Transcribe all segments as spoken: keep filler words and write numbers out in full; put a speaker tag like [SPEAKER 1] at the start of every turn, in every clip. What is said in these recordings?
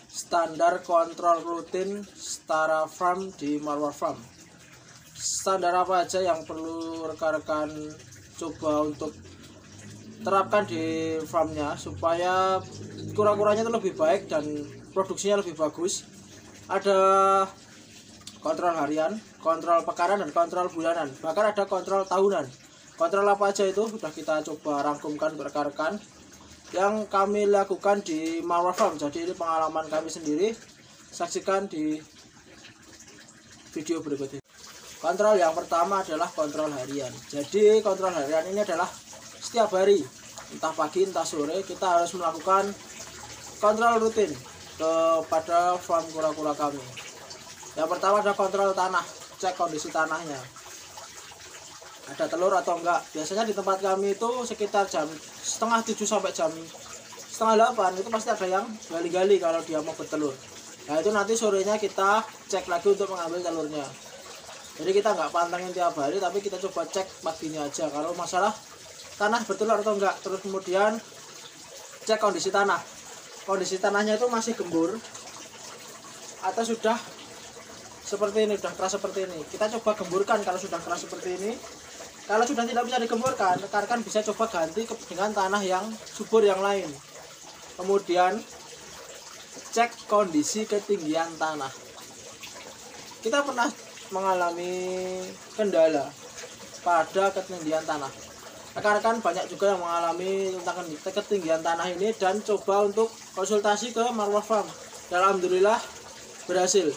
[SPEAKER 1] standar kontrol rutin Stara Farm di Marwar Farm. Standar apa aja yang perlu rekan-rekan coba untuk terapkan di farmnya supaya kura-kuranya itu lebih baik dan produksinya lebih bagus. Ada kontrol harian, kontrol pekanan, dan kontrol bulanan, bahkan ada kontrol tahunan. Kontrol apa aja itu sudah kita coba rangkumkan untuk rekan-rekan yang kami lakukan di Marwar Farm. Jadi ini pengalaman kami sendiri, saksikan di video berikut ini. Kontrol yang pertama adalah kontrol harian. Jadi kontrol harian ini adalah setiap hari, entah pagi entah sore, kita harus melakukan kontrol rutin kepada farm kura-kura kami. Yang pertama ada kontrol tanah, cek kondisi tanahnya, ada telur atau enggak. Biasanya di tempat kami itu sekitar jam setengah tujuh sampai jam setengah delapan itu pasti ada yang gali-gali kalau dia mau bertelur. Nah itu nanti sorenya kita cek lagi untuk mengambil telurnya. Jadi kita nggak pantengin tiap hari, tapi kita coba cek paginya aja kalau masalah tanah bertelur atau enggak. Terus kemudian cek kondisi tanah, kondisi tanahnya itu masih gembur atau sudah seperti ini, sudah keras seperti ini. Kita coba gemburkan kalau sudah keras seperti ini. Kalau sudah tidak bisa digemburkan, rekan-rekan bisa coba ganti dengan tanah yang subur yang lain. Kemudian cek kondisi ketinggian tanah. Kita pernah mengalami kendala pada ketinggian tanah. Rekan-rekan banyak juga yang mengalami tentang ketinggian tanah ini dan coba untuk konsultasi ke Marwar Farm. Dan alhamdulillah berhasil.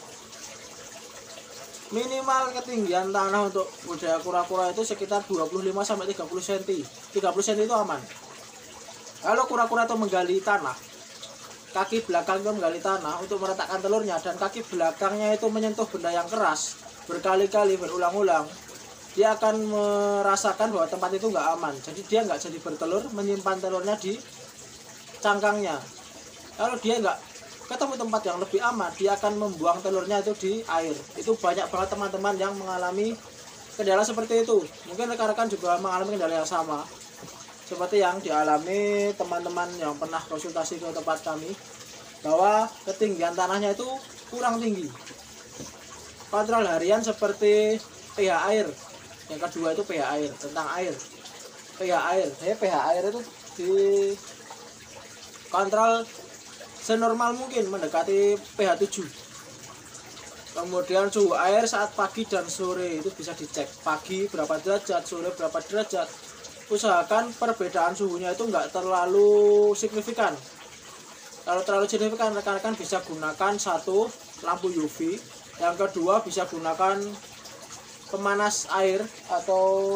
[SPEAKER 1] Minimal ketinggian tanah untuk budidaya kura-kura itu sekitar dua puluh lima sampai tiga puluh sentimeter. tiga puluh sentimeter itu aman. Kalau kura-kura itu menggali tanah, kaki belakangnya menggali tanah untuk meletakkan telurnya dan kaki belakangnya itu menyentuh benda yang keras berkali-kali berulang-ulang, dia akan merasakan bahwa tempat itu nggak aman. Jadi dia nggak jadi bertelur, menyimpan telurnya di cangkangnya. Kalau dia nggak ketemu tempat yang lebih aman, dia akan membuang telurnya itu di air. Itu banyak banget teman-teman yang mengalami kendala seperti itu. Mungkin rekan-rekan juga mengalami kendala yang sama seperti yang dialami teman-teman yang pernah konsultasi ke tempat kami, bahwa ketinggian tanahnya itu kurang tinggi. Kontrol harian seperti pH air. Yang kedua itu pH air, tentang air. pH air, jadi pH air itu di kontrol senormal mungkin, mendekati pH tujuh. Kemudian suhu air saat pagi dan sore itu bisa dicek. Pagi berapa derajat, sore berapa derajat. Usahakan perbedaan suhunya itu enggak terlalu signifikan. Kalau terlalu signifikan, rekan-rekan bisa gunakan satu lampu U V. Yang kedua bisa gunakan pemanas air atau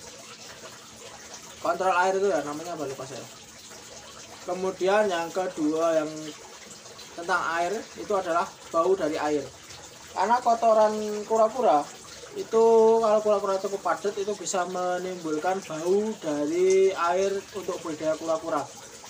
[SPEAKER 1] kontrol air itu ya namanya, apa lupa saya. Kemudian yang kedua yang tentang air itu adalah bau dari air. Karena kotoran kura-kura itu, kalau kura-kura itu padat, itu bisa menimbulkan bau dari air untuk budidaya kura-kura.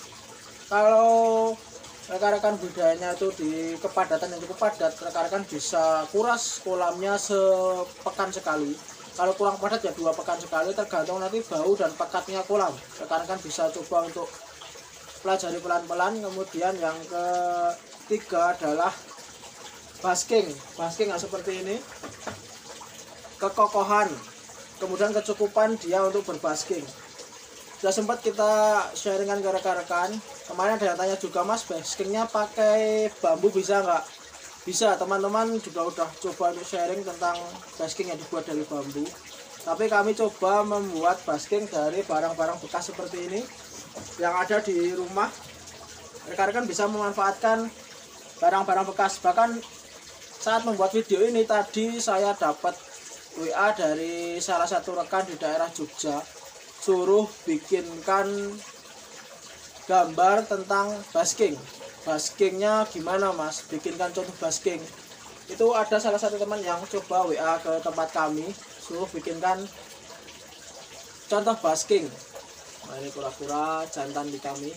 [SPEAKER 1] Kalau rekan-rekan budidayanya itu di kepadatan yang cukup padat, rekan-rekan bisa kuras kolamnya sepekan sekali. Kalau kurang padat ya dua pekan sekali, tergantung nanti bau dan pekatnya kolam. Rekan-rekan bisa coba untuk pelajari pelan-pelan. Kemudian yang ketiga adalah basking. Basking yang seperti ini, kekokohan, kemudian kecukupan dia untuk berbasking. Sudah sempat kita sharingan ke rekan-rekan. Kemarin ada yang tanya juga, Mas, baskingnya pakai bambu bisa nggak? Bisa, teman-teman juga udah coba untuk sharing tentang basking yang dibuat dari bambu. Tapi kami coba membuat basking dari barang-barang bekas seperti ini yang ada di rumah. Rekan-rekan bisa memanfaatkan barang-barang bekas. Bahkan saat membuat video ini tadi saya dapat W A dari salah satu rekan di daerah Jogja, suruh bikinkan gambar tentang basking. Baskingnya gimana, Mas? Bikinkan contoh basking. Itu ada salah satu teman yang coba W A ke tempat kami, suruh bikinkan contoh basking. Nah, ini kura-kura jantan di kami.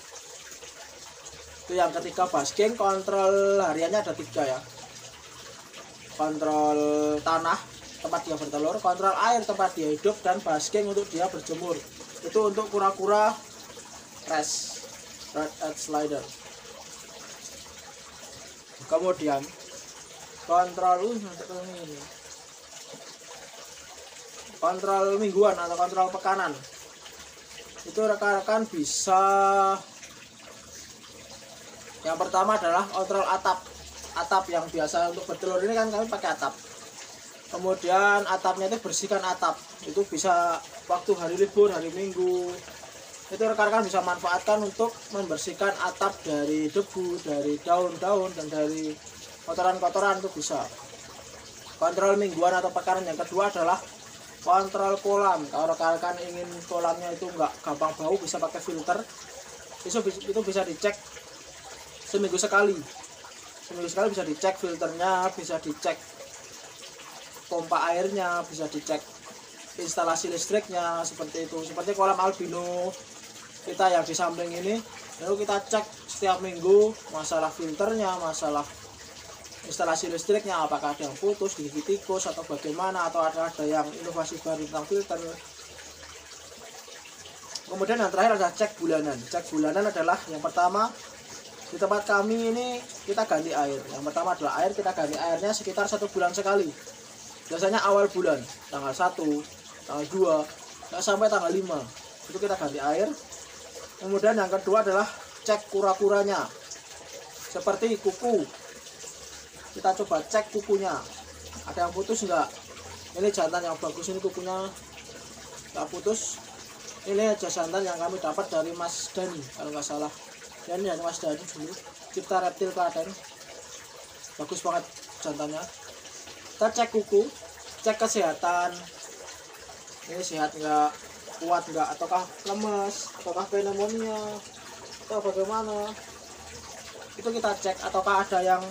[SPEAKER 1] Itu yang ketiga basking. Kontrol hariannya ada tiga ya. Kontrol tanah tempat dia bertelur, kontrol air tempat dia hidup, dan basking untuk dia berjemur. Itu untuk kura-kura res red egg slider. Kemudian kontrol uh, ini kontrol mingguan atau kontrol pekanan itu rekan-rekan bisa. Yang pertama adalah kontrol atap. Atap yang biasa untuk bertelur ini kan kami pakai atap. Kemudian atapnya itu bersihkan atap. Itu bisa waktu hari libur, hari Minggu. Itu rekan-rekan bisa manfaatkan untuk membersihkan atap dari debu, dari daun-daun, dan dari kotoran-kotoran itu bisa. Kontrol mingguan atau pekanan yang kedua adalah kontrol kolam. Kalau rekan-rekan ingin kolamnya itu enggak gampang bau, bisa pakai filter. Itu, itu bisa dicek seminggu sekali. Seminggu sekali bisa dicek filternya, bisa dicek pompa airnya, bisa dicek instalasi listriknya, seperti itu. Seperti kolam albino kita yang di samping ini, lalu kita cek setiap minggu masalah filternya, masalah instalasi listriknya, apakah ada yang putus, digigit tikus atau bagaimana, atau ada ada yang inovasi baru tentang filter. Kemudian yang terakhir adalah cek bulanan. Cek bulanan adalah yang pertama, di tempat kami ini kita ganti air. Yang pertama adalah air, kita ganti airnya sekitar satu bulan sekali. Biasanya awal bulan, tanggal satu, tanggal dua, sampai tanggal lima. Itu kita ganti air. Kemudian yang kedua adalah cek kura-kuranya. Seperti kuku. Kita coba cek kukunya. Ada yang putus enggak? Ini jantan yang bagus, ini kukunya enggak putus. Ini aja jantan yang kami dapat dari Mas Dani kalau nggak salah. Dan dari Mas Dani dulu, Cipta Reptil Klaten, bagus banget jantannya. Kita cek kuku, cek kesehatan, ini sehat nggak, kuat nggak, ataukah lemes, ataukah pneumonia, atau bagaimana, itu kita cek. Ataukah ada yang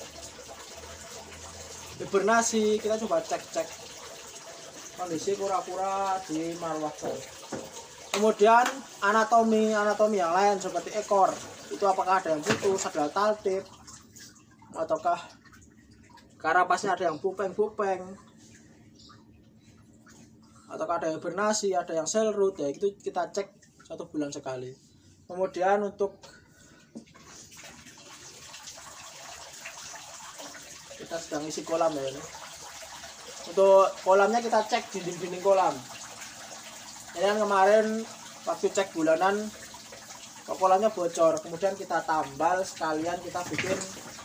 [SPEAKER 1] hibernasi, kita coba cek-cek kondisi kura-kura di marwah. Kemudian anatomi anatomi yang lain seperti ekor, itu apakah ada yang putus, ada taltip, ataukah karapasnya ada yang pupeng-pupeng, ataukah ada yang hibernasi, ada yang cell root, ya itu kita cek satu bulan sekali. Kemudian untuk kita sedang isi kolam ya ini. Untuk kolamnya kita cek dinding-dinding kolam. Ini kan kemarin waktu cek bulanan kolamnya bocor, kemudian kita tambal sekalian kita bikin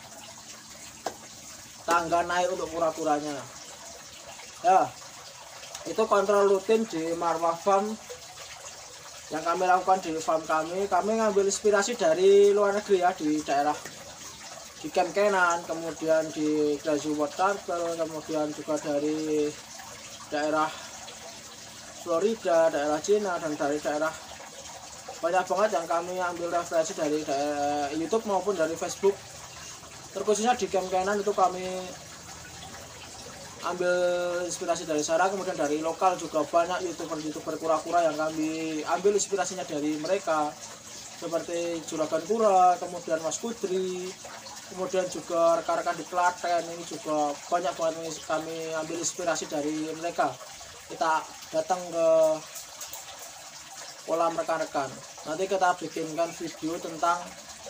[SPEAKER 1] tangga naik untuk kura-kuranya. Ya, itu kontrol rutin di Marwah Farm yang kami lakukan di farm kami. Kami ngambil inspirasi dari luar negeri ya, di daerah di Camp Kenan, kemudian di Glasgow Turtle, kemudian juga dari daerah Florida, daerah Cina, dan dari daerah banyak banget yang kami ambil referensi dari daerah YouTube maupun dari Facebook. Terkhususnya di Camp Kenan itu kami ambil inspirasi dari sana, kemudian dari lokal juga banyak youtuber-youtuber kura-kura yang kami ambil inspirasinya dari mereka, seperti Juragan Kura, kemudian Mas Kudri, kemudian juga rekan-rekan di Klaten. Ini juga banyak banget kami ambil inspirasi dari mereka. Kita datang ke kolam rekan-rekan, nanti kita bikinkan video tentang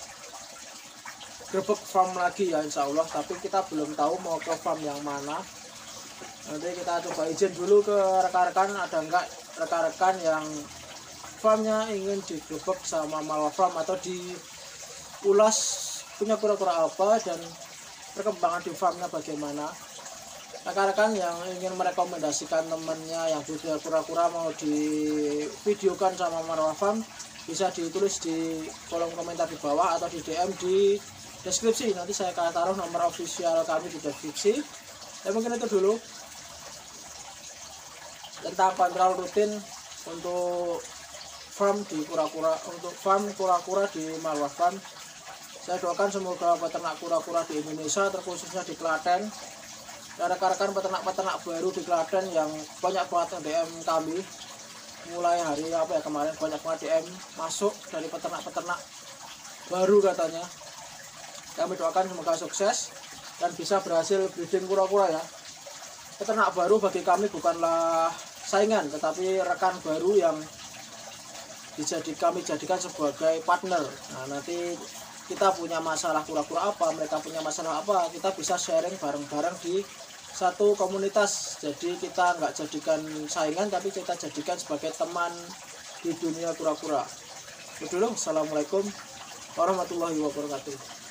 [SPEAKER 1] grebek farm lagi ya insya Allah, tapi kita belum tahu mau ke farm yang mana. Nanti kita coba izin dulu ke rekan-rekan, ada enggak rekan-rekan yang farmnya ingin digrebek sama Marwah Farm atau diulas punya kura-kura apa dan perkembangan di farmnya bagaimana. Rekan-rekan yang ingin merekomendasikan temannya yang punya kura-kura mau divideokan sama Marwah Farm, bisa ditulis di kolom komentar di bawah atau di D M di deskripsi. Nanti saya akan taruh nomor official kami di deskripsi. Ya mungkin itu dulu tentang kontrol rutin untuk farm di kura-kura, untuk farm kura-kura di Marwah Farm. Saya doakan semoga peternak kura-kura di Indonesia, terkhususnya di Klaten, dan rekan-rekan peternak-peternak baru di Klaten yang banyak banget D M kami mulai hari apa ya kemarin, banyak banget D M masuk dari peternak-peternak baru katanya. Kami doakan semoga sukses dan bisa berhasil breeding kura-kura ya. Peternak baru bagi kami bukanlah saingan, tetapi rekan baru yang dijadi kami jadikan sebagai partner. Nah nanti kita punya masalah kura-kura apa, mereka punya masalah apa, kita bisa sharing bareng-bareng di satu komunitas. Jadi kita nggak jadikan saingan, tapi kita jadikan sebagai teman di dunia kura-kura. Itu dulu. Assalamualaikum warahmatullahi wabarakatuh.